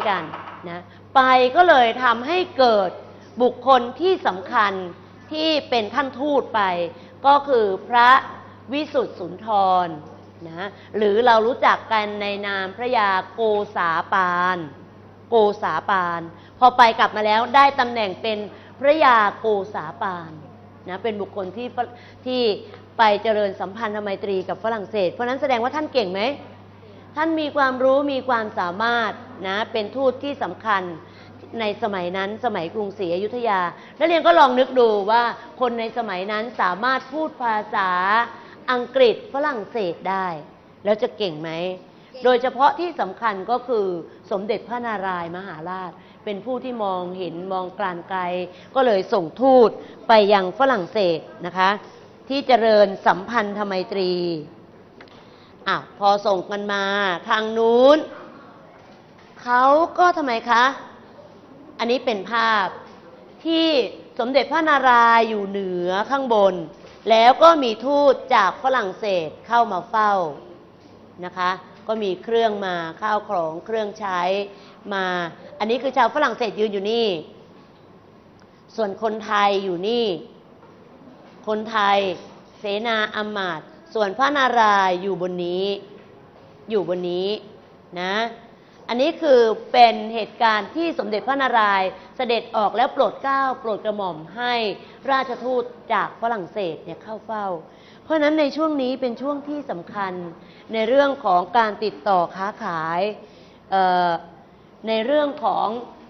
กันนะไปก็เลยทำให้เกิดบุคคลที่สำคัญที่เป็นท่านทูตไปก็คือพระวิสุทธิสุนทรนะหรือเรารู้จักกันในนามพระยาโกษาปานโกษาปานพอไปกลับมาแล้วได้ตำแหน่งเป็นพระยาโกษาปานนะเป็นบุคคลที่ไปเจริญสัมพันธไมตรีกับฝรั่งเศสเพราะนั้นแสดงว่าท่านเก่งไหมท่านมีความรู้มีความสามารถนะเป็นทูตที่สำคัญในสมัยนั้นสมัยกรุงศรีอยุธยานักเรียนก็ลองนึกดูว่าคนในสมัยนั้นสามารถพูดภาษาอังกฤษฝรั่งเศสได้แล้วจะเก่งไหมโดยเฉพาะที่สำคัญก็คือสมเด็จพระนารายณ์มหาราชเป็นผู้ที่มองเห็นมองการไกลก็เลยส่งทูตไปยังฝรั่งเศสนะคะที่เจริญสัมพันธไมตรีพอส่งกันมาทางนู้นเขาก็ทำไมคะอันนี้เป็นภาพที่สมเด็จพระนารายณ์อยู่เหนือข้างบนแล้วก็มีทูตจากฝรั่งเศสเข้ามาเฝ้านะคะก็มีเครื่องมาข้าวของเครื่องใช้มาอันนี้คือชาวฝรั่งเศสยืนอยู่นี่ส่วนคนไทยอยู่นี่คนไทยเสนาอำมาตย์ส่วนพระนารายณ์อยู่บนนี้นะอันนี้คือเป็นเหตุการณ์ที่สมเด็จพระนารายณ์เสด็จออกแล้วโปรดเกล้าโปรดกระหม่อมให้ราชทูตจากฝรั่งเศสเนี่ยเข้าเฝ้าเพราะฉะนั้นในช่วงนี้เป็นช่วงที่สำคัญในเรื่องของการติดต่อค้าขายในเรื่องของ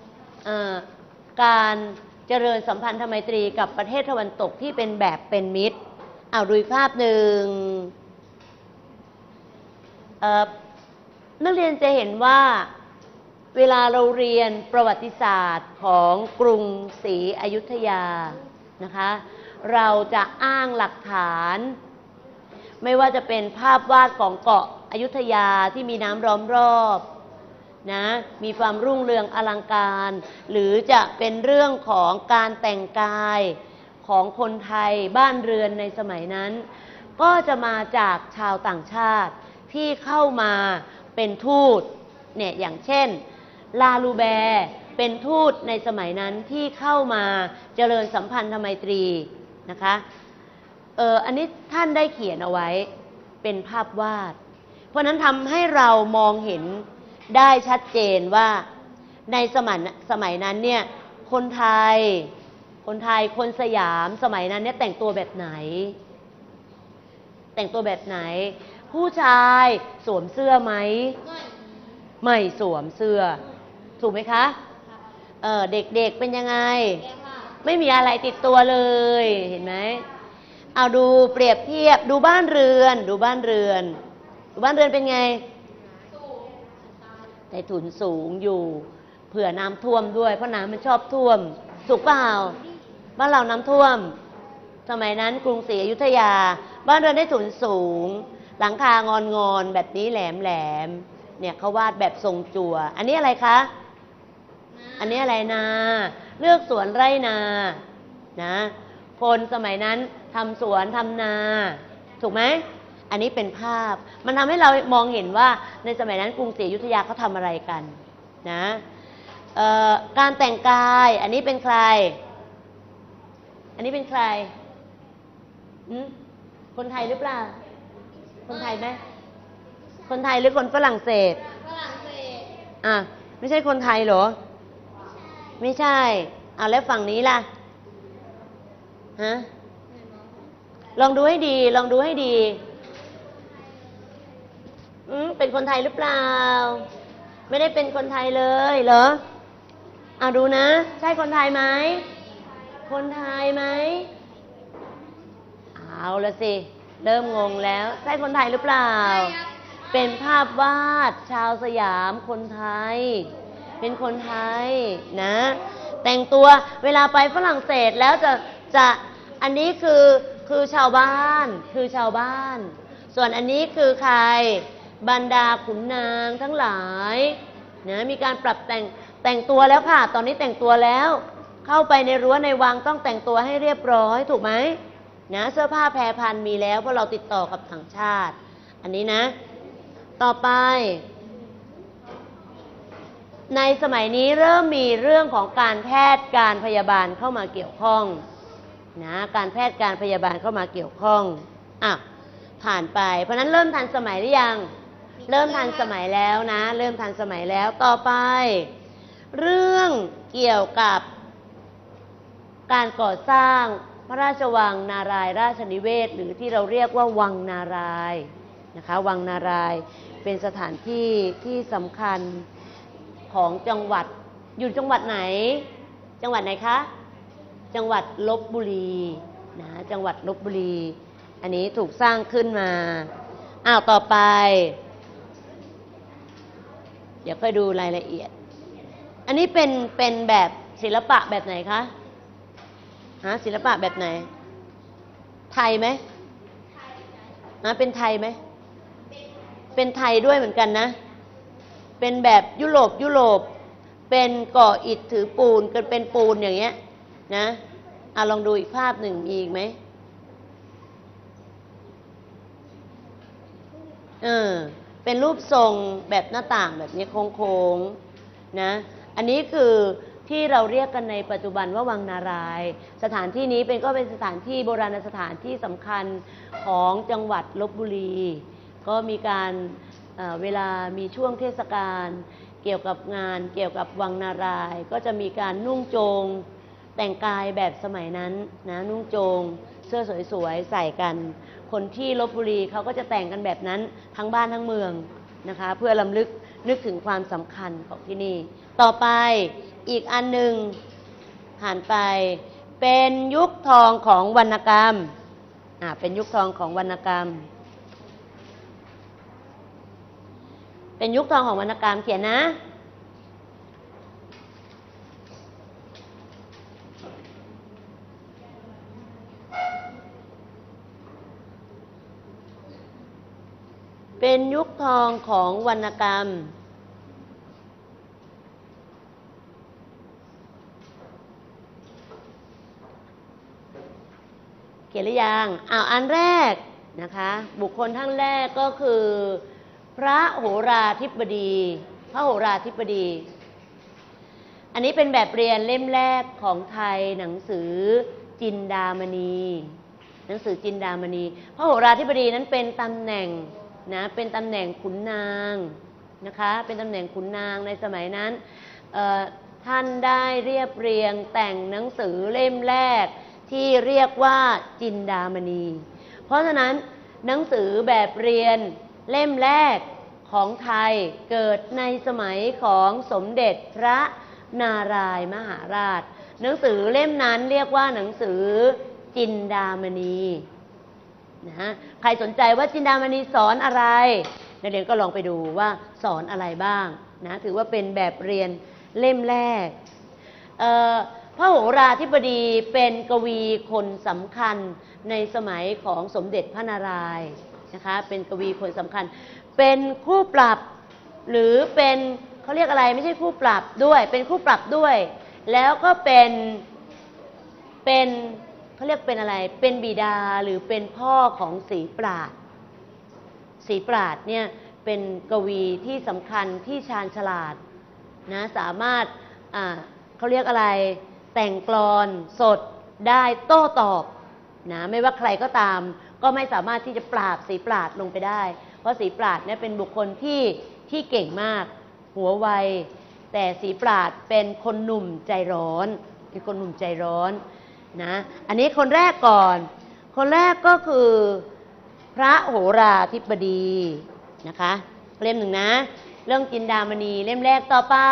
การเจริญสัมพันธไมตรีกับประเทศตะวันตกที่เป็นแบบเป็นมิตรดูอีกภาพหนึ่งนักเรียนจะเห็นว่าเวลาเราเรียนประวัติศาสตร์ของกรุงศรีอยุธยานะคะเราจะอ้างหลักฐานไม่ว่าจะเป็นภาพวาดของเกาะอยุธยาที่มีน้ำล้อมรอบนะมีความรุ่งเรืองอลังการหรือจะเป็นเรื่องของการแต่งกายของคนไทยบ้านเรือนในสมัยนั้นก็จะมาจากชาวต่างชาติที่เข้ามาเป็นทูตเนี่ยอย่างเช่นลาลูแบร์เป็นทูตในสมัยนั้นที่เข้ามาเจริญสัมพันธไมตรีนะคะอันนี้ท่านได้เขียนเอาไว้เป็นภาพวาดเพราะนั้นทำให้เรามองเห็นได้ชัดเจนว่าในสมัยนั้นเนี่ยคนไทยคนสยามสมัยนั้นเนี่ยแต่งตัวแบบไหนผู้ชายสวมเสื้อไหมไม่สวมเสื้อถูกไหมคะเด็กๆเป็นยังไงไม่มีอะไรติดตัวเลยเห็นไหมเอาดูเปรียบเทียบดูบ้านเรือนเป็นไงใต้ถุนสูงอยู่เผื่อน้ำท่วมด้วยเพราะน้ำมันชอบท่วมถูกเปล่าบ้านเราน้ำท่วมสมัยนั้นกรุงศรีอยุธยาบ้านเรือนได้ถุนสูงหลังคางอนแบบนี้แหลมเนี่ยเขาวาดแบบทรงจั่วอันนี้อะไรคะอันนี้อะไรนาเลือกสวนไร่นานะคนสมัยนั้นทำสวนทำนาถูกไหมอันนี้เป็นภาพมันทำให้เรามองเห็นว่าในสมัยนั้นกรุงศรีอยุธยาเขาทำอะไรกันนะการแต่งกายอันนี้เป็นใครคนไทยหรือเปล่าคนไทยไหมคนไทยหรือคนฝรั่งเศสไม่ใช่คนไทยเหรอไม่ใช่แล้วฝั่งนี้ล่ะฮะลองดูให้ดีเป็นคนไทยหรือเปล่าไม่ได้เป็นคนไทยเลยเหรอดูนะใช่คนไทยไหมเอาละสิเริ่มงงแล้วใช่คนไทยหรือเปล่าเป็นภาพวาดชาวสยามคนไทยเป็นคนไทยนะแต่งตัวเวลาไปฝรั่งเศสแล้วจะอันนี้คือชาวบ้านส่วนอันนี้คือใครบรรดาขุนนางทั้งหลายนะมีการปรับแต่งตัวแล้วค่ะตอนนี้แต่งตัวแล้วเข้าไปในรั้วในวังต้องแต่งตัวให้เรียบร้อยถูกไหมนะเสื้อผ้าแพรพันมีแล้วเพราะเราติดต่อกับต่างชาติอันนี้นะต่อไปในสมัยนี้เริ่มมีเรื่องของการแพทย์การพยาบาลเข้ามาเกี่ยวข้องนะการแพทย์การพยาบาลเข้ามาเกี่ยวข้องผ่านไปเพราะนั้นเริ่มทันสมัยหรือยังเริ่มทันสมัยแล้วนะเริ่มทันสมัยแล้วต่อไปเรื่องเกี่ยวกับการก่อสร้างพระราชวังนารายราชนิเวศหรือที่เราเรียกว่าวังนารายนะคะวังนารายเป็นสถานที่ที่สำคัญของจังหวัดอยู่จังหวัดไหนจังหวัดไหนคะจังหวัดลพบุรีนะจังหวัดลพบุรีอันนี้ถูกสร้างขึ้นมาต่อไปเดี๋ยวค่อยดูรายละเอียดอันนี้เป็นแบบศิลปะแบบไหนคะศิลปะแบบไหนไทยไหมเป็นไทยไหมเป็นไทยด้วยเหมือนกันนะเป็นแบบยุโรปเป็นก่ออิฐถือปูนกันเป็นปูนอย่างเงี้ยนะลองดูอีกภาพหนึ่งมีอีกไหมเป็นรูปทรงแบบหน้าต่างแบบนี้โค้งๆนะอันนี้คือที่เราเรียกกันในปัจจุบันว่าวังนารายสถานที่นี้ก็เป็นสถานที่โบราณสถานที่สำคัญของจังหวัดลพบุรีก็มีการเวลามีช่วงเทศกาลเกี่ยวกับงานเกี่ยวกับวังนารายก็จะมีการนุ่งโจงแต่งกายแบบสมัยนั้นนะนุ่งโจงเสื้อสวยๆใส่กันคนที่ลพบุรีเขาก็จะแต่งกันแบบนั้นทั้งบ้านทั้งเมืองนะคะเพื่อรำลึกนึกถึงความสำคัญของที่นี่ต่อไปอีกอันหนึ่งผ่านไปเป็นยุคทองของวรรณกรรมเป็นยุคทองของวรรณกรรมเป็นยุคทองของวรรณกรรมเขียนนะเป็นยุคทองของวรรณกรรมเขียนหรือยังอันแรกนะคะบุคคลท่านแรกก็คือพระโหราธิบดีพระโหราธิบดีอันนี้เป็นแบบเรียนเล่มแรกของไทยหนังสือจินดามณีหนังสือจินดามณีพระโหราธิบดีนั้นเป็นตำแหน่งนะเป็นตำแหน่งขุนนางนะคะเป็นตำแหน่งขุนนางในสมัยนั้นท่านได้เรียบเรียงแต่งหนังสือเล่มแรกที่เรียกว่าจินดามณีเพราะฉะนั้นหนังสือแบบเรียนเล่มแรกของไทยเกิดในสมัยของสมเด็จพระนารายมหาราชหนังสือเล่มนั้นเรียกว่าหนังสือจินดามณีนะใครสนใจว่าจินดามณีสอนอะไรนักเรียนก็ลองไปดูว่าสอนอะไรบ้างนะถือว่าเป็นแบบเรียนเล่มแรกพระโหราธิบดีเป็นกวีคนสำคัญในสมัยของสมเด็จพระนารายณ์นะคะเป็นกวีคนสำคัญเป็นคู่ปรับหรือเป็นเขาเรียกอะไรไม่ใช่คู่ปรับด้วยเป็นคู่ปรับด้วยแล้วก็เป็นเขาเรียกเป็นอะไรเป็นบิดาหรือเป็นพ่อของศรีปราชญ์ศรีปราชญ์เนี่ยเป็นกวีที่สำคัญที่ชาญฉลาดนะสามารถเขาเรียกอะไรแต่งกลอนสดได้โต้ตอบนะไม่ว่าใครก็ตามก็ไม่สามารถที่จะปราบศรีปราชญ์ลงไปได้เพราะศรีปราชญ์เนี่ยเป็นบุคคลที่เก่งมากหัวไวแต่ศรีปราชญ์เป็นคนหนุ่มใจร้อนเป็นคนหนุ่มใจร้อนนะอันนี้คนแรกก่อนคนแรกก็คือพระโหราธิบดีนะคะเล่มหนึ่งนะเรื่องจินดามณีเล่มแรกต่อไป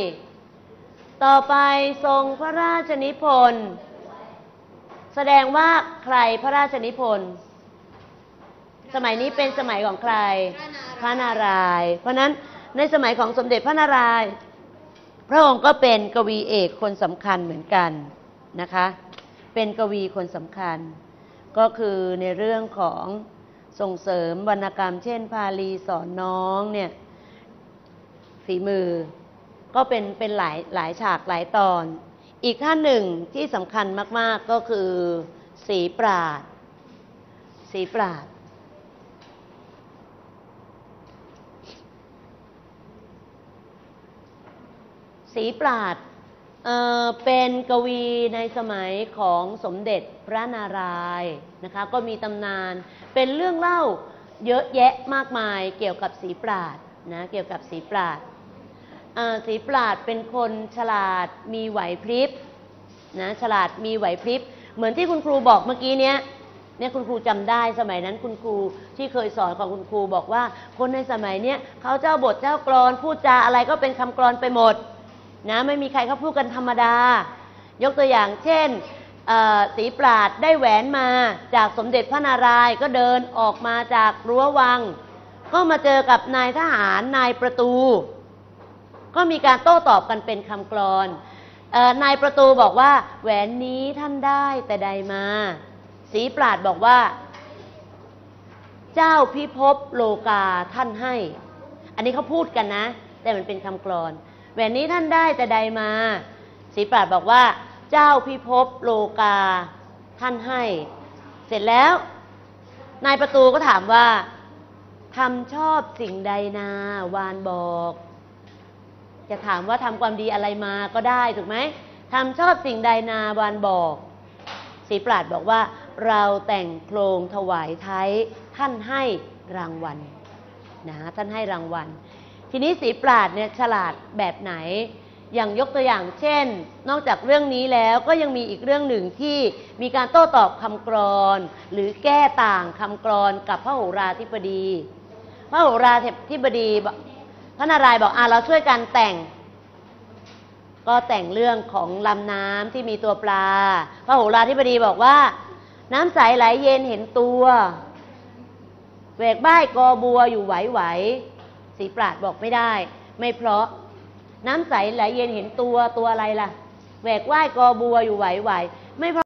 ทรงพระราชนิพนธ์แสดงว่าใครพระราชนิพนธ์สมัยนี้เป็นสมัยของใครพระนารายณ์เพราะนั้นในสมัยของสมเด็จพระนารายณ์พระองค์ก็เป็นกวีเอกคนสำคัญเหมือนกันนะคะเป็นกวีคนสำคัญก็คือในเรื่องของส่งเสริมวรรณกรรมเช่นพาลีสอนน้องเนี่ยฝีมือก็เป็นหลายฉากหลายตอนอีกท่านหนึ่งที่สำคัญมากๆก็คือศรีปราชญ์ศรีปราชญ์ศรีปราดเป็นกวีในสมัยของสมเด็จพระนารายณ์นะคะก็มีตำนานเป็นเรื่องเล่าเยอะแยะมากมายเกี่ยวกับศรีปราดนะเกี่ยวกับศรีปราดศรีปราดเป็นคนฉลาดมีไหวพริบนะฉลาดมีไหวพริบเหมือนที่คุณครูบอกเมื่อกี้เนี่ยคุณครูจำได้สมัยนั้นคุณครูที่เคยสอนของคุณครูบอกว่าคนในสมัยเนี้ยเขาเจ้าบทเจ้ากลอนพูดจาอะไรก็เป็นคำกลอนไปหมดนะไม่มีใครเขาพูดกันธรรมดายกตัวอย่างเช่นศรีปราดได้แหวนมาจากสมเด็จพระนารายณ์ก็เดินออกมาจากรั้ววังก็มาเจอกับนายทหารนายประตูก็มีการโต้ตอบกันเป็นคำกลอนนายประตูบอกว่าแหวนนี้ท่านได้แต่ใดมาศรีปราดบอกว่าเจ้าพิภพโลกาท่านให้อันนี้เขาพูดกันนะแต่มันเป็นคำกลอนแหวนนี้ท่านได้แต่ใดมาศรีปราดบอกว่าเจ้าพิภพโลกาท่านให้เสร็จแล้วนายประตูก็ถามว่าทำชอบสิ่งใดนาวานบอกจะถามว่าทำความดีอะไรมาก็ได้ถูกไหมทำชอบสิ่งใดนาวานบอกศรีปราดบอกว่าเราแต่งโครงถวายไทยท่านให้รางวัลนะท่านให้รางวัลทีนี้ศรีปราดเนี่ยฉลาดแบบไหนอย่างยกตัวอย่างเช่นนอกจากเรื่องนี้แล้วก็ยังมีอีกเรื่องหนึ่งที่มีการโต้ตอบคำกลอนหรือแก้ต่างคำกลอนกับพระโหราธิบดีพระโหราธิบดีพระนารายณ์บอกเราช่วยกันแต่งก็แต่งเรื่องของลำน้ำที่มีตัวปลาพระโหราธิบดีบอกว่าน้ำใสไหลเย็นเห็นตัวแหวกบ้ายกอบัวอยู่ไหวๆศรีปราดบอกไม่ได้ไม่เพราะน้ำใสไหลเย็นเห็นตัวอะไรล่ะแหวกว่ายกอบัวอยู่ไหวๆไม่เพราะ